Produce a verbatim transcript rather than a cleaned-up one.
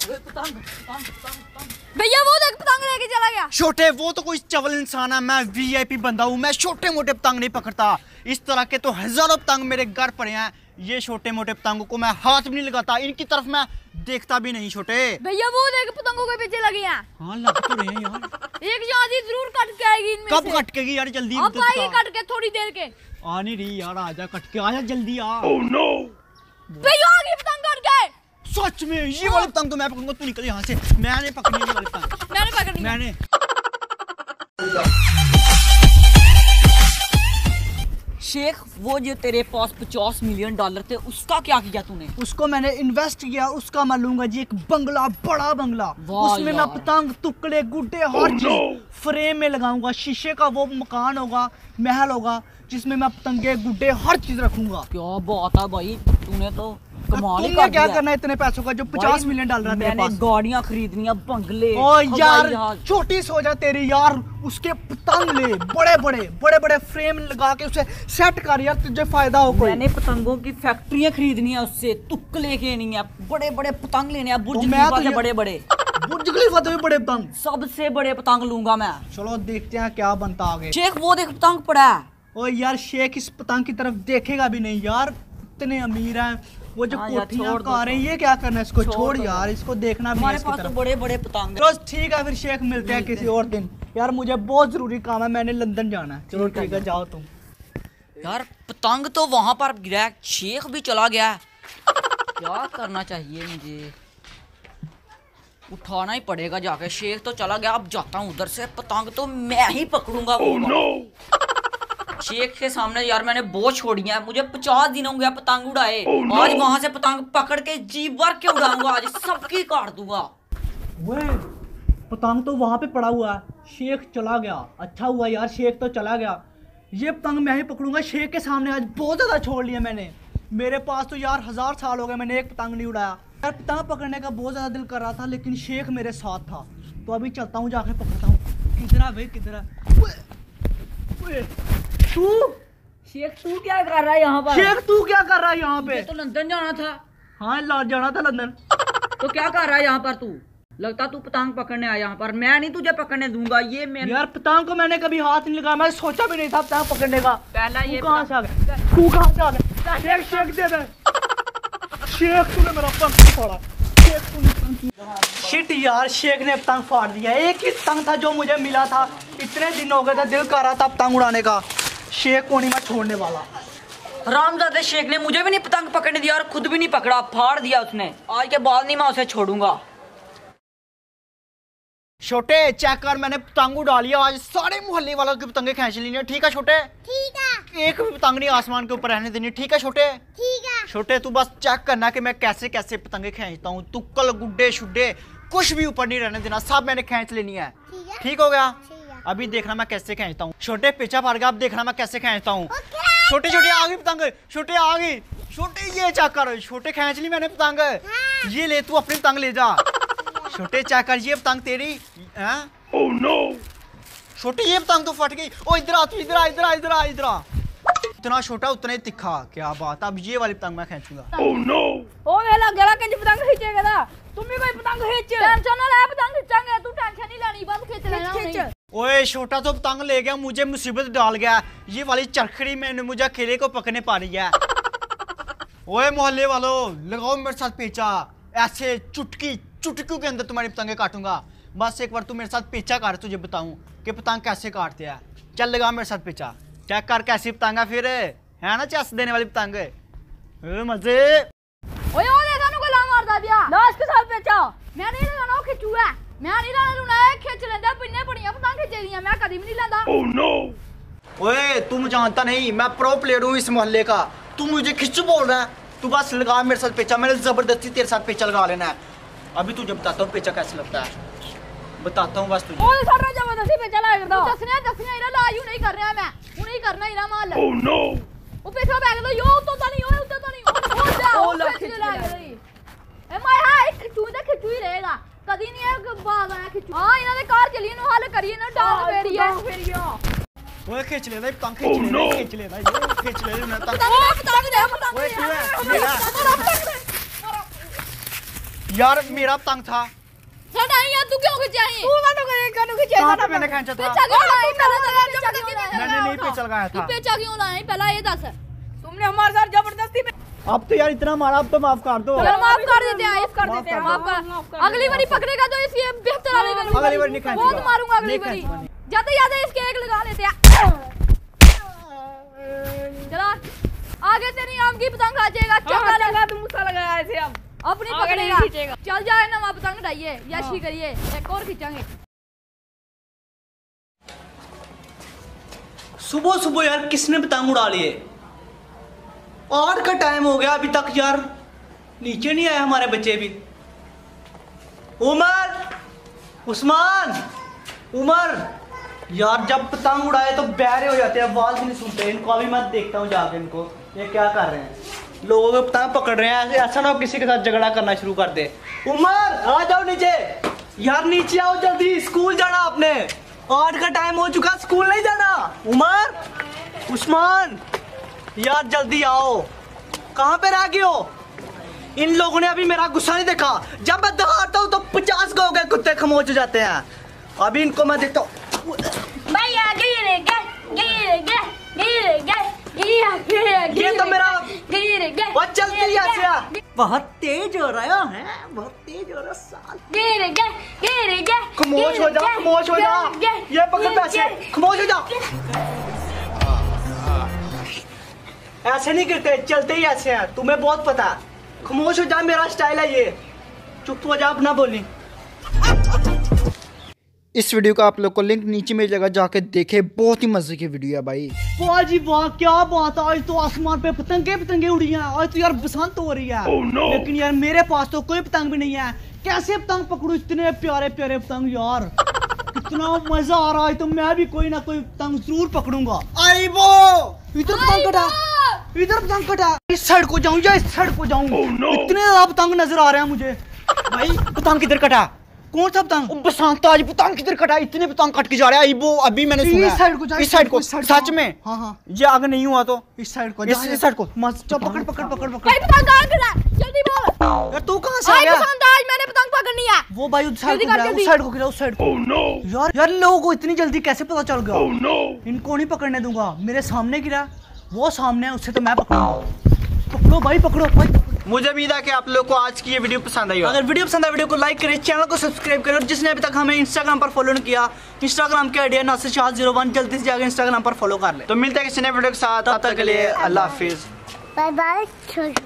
भैया वो देख पतंग लेके चला गया। छोटे वो तो कोई चवल इंसान है, मैं वीआईपी बंदा हूँ, मैं छोटे मोटे पतंग नहीं पकड़ता। इस तरह के तो हजारों पतंग मेरे घर पड़े हैं, ये छोटे मोटे पतंगों को मैं हाथ भी नहीं लगाता, इनकी तरफ मैं देखता भी नहीं। छोटे भैया वो देख पतंगों के पीछे लगे हैं। हाँ लग तो रहे हैं यार। एक जाती जरूर कट के आएगी इनमें कब से। कट के यार जल्दी अब आएगी कट के थोड़ी देर के। आ नहीं रही यार, आजा कट के आजा जल्दी आ। Oh no! भैया आ गई पतंग कट के। सच में ये वाली पतंग तो मैं पकड़ूंगा, तू निकल यहाँ से। मैंने पकड़ी ये वाली पतंग, मैंने पकड़ी मैंने। शेख वो जो तेरे पास पचास मिलियन डॉलर थे उसका क्या किया तूने? उसको मैंने इन्वेस्ट किया, उसका मैं लूंगा जी एक बंगला, बड़ा बंगला। उसमें मैं पतंग, टुकड़े, गुड्डे, हर चीज फ्रेम में लगाऊंगा। शीशे का वो मकान होगा, महल होगा, जिसमें मैं पतंगे, गुड्डे, हर चीज रखूंगा। क्या बात है भाई, तूने तो कमाल ही तुमने कर क्या दिया। करना है इतने पैसों का जो पचास मिलियन डॉलर है तेरे मैंने पास? गाड़ियां खरीदनी, बंगले। ओ यार जहाज। छोटी सोचा तेरी यार, उसके पतंग ले, बड़े बड़े बड़े बड़े फ्रेम लगा के उसे सेट कर यार, तुझे फायदा हो कोई। मैंने पतंगों की फैक्ट्रियां खरीदनी है, उससे तुक्कले लेनी है, बड़े बड़े पतंग लेने हैं, बुर्ज खलीफा के बड़े बड़े। बुर्ज खलीफा से भी बड़े पतंग? सबसे बड़े पतंग लूंगा मैं। चलो देखते हैं क्या बनता आगे। शेख वो देख पतंग पड़ा है। ओ यार शेख इस पतंग की तरफ देखेगा भी नहीं यार, इतने अमीर हैं। वो जो हाँ यार, कोठियां छोड़ कार हैं, ये क्या करना है, इसको छोड़ छोड़ दो। यार, इसको देखना भी नहीं हमारे इसकी पास तो तरफ। बड़े बड़े पतंग चलो ठीक है फिर शेख, मिलते हैं किसी और दिन। यार मुझे बहुत जरूरी काम है, मैंने लंदन जाना है। चलो ठीक है, जाओ तुम। यार पतंग तो वहां पर गिरा है, शेख भी चला गया है। क्या करना चाहिए मुझे? उठाना ही पड़ेगा जाके। शेख तो चला गया, अब जाता हूँ उधर से, पतंग तो मैं ही पकड़ूंगा। Oh no! शेख के सामने यार मैंने बोझ छोड़ी है, मुझे पचास दिन हो गया पतंग उड़ाए। Oh no! आज वहां से पतंग पकड़ के जी भर के उड़ाऊंगा, आज सबकी काट दूंगा। वो पतंग तो वहां पे पड़ा हुआ है, शेख चला गया। अच्छा हुआ यार शेख तो चला गया, ये पतंग मैं ही पकड़ूंगा। शेख के सामने आज बहुत ज्यादा छोड़ लिया मैंने, मेरे पास तो यार हजार साल हो गए मैंने एक पतंग नहीं उड़ाया। यार पतंग पकड़ने का बहुत ज्यादा दिल कर रहा था, लेकिन शेख मेरे साथ था, तो अभी चलता हूँ जाके पकड़ता हूँ। किधर है भाई, किधर है तू? शेख तू क्या कर रहा है यहाँ पर? शेख तू क्या कर रहा है यहाँ पे? तो लंदन जाना था। हाँ ला जाना था लंदन। तो क्या कर रहा है यहाँ पर तू? लगता तू पतंग पकड़ने आया यहाँ पर, मैं नहीं तुझे पकड़ने दूंगा। ये मैं यार पतंग को मैंने कभी हाथ नहीं लगाया, मैं सोचा भी नहीं था पतंग पकड़ने का। पहला ये कहाँ से आ गया? तू कहाँ से आ गया? शेख शेख दे दे। शेख तूने मेरा पतंग फाड़ा। शेख तूने शिट यार, शेख ने पतंग फाड़ दिया। एक ही पतंग था जो मुझे मिला था, इतने दिन हो गए थे दिल कर रहा था पतंग उड़ाने का। शेख को नहीं मैं छोड़ने वाला। रामजादे शेख ने मुझे भी नहीं पतंग पकड़ने दिया और खुद भी नहीं पकड़ा, फाड़ दिया उसने। आज के बाद नहीं मैं उसे छोड़ूंगा। छोटे चेक कर, मैंने पतंग उड़ा लिया आज, सारे मोहल्ले वालों की पतंगे खींच ली। ठीक है छोटे? ठीक है। एक भी पतंग नहीं आसमान के ऊपर रहने देनी। ठीक है छोटे? ठीक है। छोटे तू बस चेक करना कि मैं कैसे कैसे पतंगे खींचता हूँ। तुक्कल गुड्डे शुड्डे कुछ भी ऊपर नहीं रहने देना, सब मैंने खींच लेनी है। ठीक हो गया? अभी देखना मैं कैसे खींचता हूँ। छोटे पीछा पड़ गया, अब देखना मैं कैसे खींचता हूँ। छोटे छोटे आ गई पतंग, छोटे आ गई। छोटे ये चेक कर, छोटे खींच ली मैंने पतंग। ये ले तू अपनी पतंग ले जा। छोटे चेक कर, ये पतंग तेरी है। Oh no! छोटे ये पतंग तो फट गई। ओ इधर आ तू, इधर आ, इधर आ, इधर आ, इधर आ। इतना छोटा उतना ही तिखा, क्या बात। अब ये वाली पतंग मैं खींचूंगा। Oh no! ओ वेला गला के पतंग खींचेगा ना, तुम भी कोई पतंग खींच। टेंशन ना ले, पतंग खींचेंगे, तू टेंशन नहीं लेनी, बस खींच लेना। खींच। ओए छोटा तो पतंग ले गया, मुझे मुसीबत डाल गया। ये वाली चरखड़ी मैंने मुझे अकेले को पकड़ने पा रही है। ओए मोहल्ले वालों, लगाओ मेरे साथ पेचा, ऐसे चुटकी चुटकियों के अंदर तुम्हारी पतंगे काटूंगा। बस एक बार तू मेरे साथ पेचा काट, तुझे बताऊं कि पतंग कैसे काटते हैं। चल लगा मेरे साथ पेचा, चेक कर कैसी पतंग है फिर, है ना चस देने वाली पतंग। मजे। ओए ओ देखा नु गला मारदा दिया लाश के साथ पेचा। मैं नहीं लगाना, खिचू है, मैं नहीं लगाना, खिच लेंदा। पिन्ने बड़ियां पतंग खिच लियां, मैं कभी भी नहीं लेंदा। Oh no! ओए तुम जानता नहीं, मैं प्रो प्लेयर हूँ इस मोहल्ले का, तू मुझे खिच्चू बोल रहा है। तू बस लगा मेरे साथ पेचा, मैंने जबरदस्ती तेरे साथ पेचा लगा लेना है। अभी तुझे बताता हूँ पेचा कैसे लगता है, बताता हूँ बस तुझे। ओए सारा जबरदस्ती पेचा लगा करदा। दसने दसने इरा लाजू नहीं कर रहा मैं, हूं नहीं करना इरा माल। Oh no! ओ पेचा बैग लो, यो तो तो नहीं, ओए उते तो नहीं, ओ जा ओ पेचा लगा रही। ए माय हाय, खिचू दे खिचू ही रहेगा, कदी नहीं है बाग आया खिचू। हां इना दे कार चली नु हल करिए ना, डांग फेरी है फेरियो। ओए खींच ले भाई पतंग, खींच ले भाई, खींच ले भाई, खींच ले ना पतंग। पतंग दे, पतंग दे, पतंग ओए दे। तू है मेरा। यार मेरा पतंग था। साडा यार तू क्यों खिंचा है? तू ना तो करे कानू खिंचा कहां पे मैंने खींचा था? पेचा क्यों लाया पहले? मैंने नहीं पेचा लगाया तू था। पेचा क्यों लाया पहले ये दस। तुमने हमारे साथ जबरदस्ती में। अब तो यार इतना मारा, अब तो माफ कर दो। चल माफ कर देते हैं, इस कर देते हैं, माफ कर। अगली बारी पकड़ेगा तो इसकी बेहतर वाली करूंगा। अगली बार नहीं खाएंगे। बहुत मारूंगा अगली बारी। जाते जाते इसके एक लगा लेते हैं। चला आगे तेरी आम की पतंग आ जाएगा। चंगा लगा तुम मुझसे लगाया ऐसे हम अपनी पकड़ेगा। चल जाए ना, वहां पतंग उठाइए, यशी करिए, एक और खींचेंगे। सुबह सुबह यार किसने पतंग उड़ा लिए? आठ का टाइम हो गया अभी तक यार नीचे नहीं आए हमारे बच्चे भी। उमर, उस्मान, उमर यार जब पतंग उड़ाए तो बहरे हो जाते हैं, आवाज भी नहीं सुनते। इनको अभी मैं देखता हूँ जाके, इनको ये क्या कर रहे हैं। लोगों को पतंग पकड़ रहे हैं, ऐसे ऐसा ना हो किसी के साथ झगड़ा करना शुरू कर दे। उमर आ जाओ नीचे यार, नीचे आओ जल्दी, स्कूल जाना आपने। आठ का टाइम हो चुका, स्कूल नहीं जाना। उमर, उस्मान यार जल्दी आओ, कहाँ पे रह गए हो? इन लोगों ने अभी मेरा गुस्सा नहीं देखा। जब मैं दहाड़ता हूँ तो पचास गो गए कुत्ते खामोश हो जाते हैं। अभी इनको मैं देखता हूँ। भैया गिर गए, गिर गए, गिर गए, ये तो मेरा गिर गए, बहुत चलती है, बहुत तेज हो रहा है, बहुत तेज हो रहा साल। गिर गए, गिर गए, खामोश हो जा, खामोश हो जा। ये पकड़ पैसे, खामोश हो जा। ऐसे नहीं गिरते, चलते ही ऐसे हैं, तुम्हें बहुत पता है। खामोश हो जा, मेरा स्टाइल है ये। चुप हो जा, अब ना बोली। इस वीडियो का आप लोग को लिंक नीचे मिल जाएगा, जाके देखे, बहुत ही मजे की वीडियो है भाई। वाह जी वाह, क्या बात है। आज तो आसमान पे पतंगे पतंगे उड़ी हैं। आज तो यार बसंत हो रही है। oh, no. लेकिन यार मेरे पास तो कोई पतंग भी नहीं है। कैसे पतंग पकड़ू, इतने प्यारे प्यारे पतंग यार। कितना मजा आ रहा है। तो मैं भी कोई ना कोई पतंग जरूर पकड़ूंगा। आई वो इधर पतंग कटा, इधर पतंग कटा। इस साइड को जाऊं या इस साइड को जाऊं? oh, no. इतने ज्यादा पतंग नजर आ रहे हैं मुझे। भाई पतंग किधर कटा? कौन सा पतंग? बसंत आज पतंग किधर कटा? इतने पतंग कट के जा रहे हैं। वो अभी मैंने सुना इस साइड को जा, इस साइड को सच में। हाँ हाँ ये आगे नहीं हुआ तो इस साइड को, इस साइड को मस्त। चल पकड़ पकड़ पकड़ पकड़। भाई पतंग कहां गिरा? जल्दी बोल यार तू कहां से आ गया? बसंत आज मैंने पतंग पकड़नी है। वो भाई उस साइड को गिरा, उस साइड को गिरा, उस साइड को। ओह नो यार, यार लोगों को इतनी जल्दी कैसे पता चल गया? ओह नो इनको नहीं पकड़ने दूंगा। मेरे सामने गिरा, वो सामने है, उससे तो मैं पकड़ूंगा। पकड़ो भाई, पकड़ो भाई। मुझे उम्मीद है कि आप लोग को आज की ये वीडियो पसंद आई हो। अगर वीडियो पसंद आए वीडियो को लाइक करें, चैनल को सब्सक्राइब करें। और जिसने अभी तक हमें इंस्टाग्राम पर फॉलो नहीं किया, इंस्टाग्राम के ID Nasir Shah zero one, जल्दी से जाकर इंस्टाग्राम पर फॉलो कर ले। तो मिलते हैं किसी नए वीडियो के साथ, तब तक के लिए अल्लाह हाफिज, बाय बाय।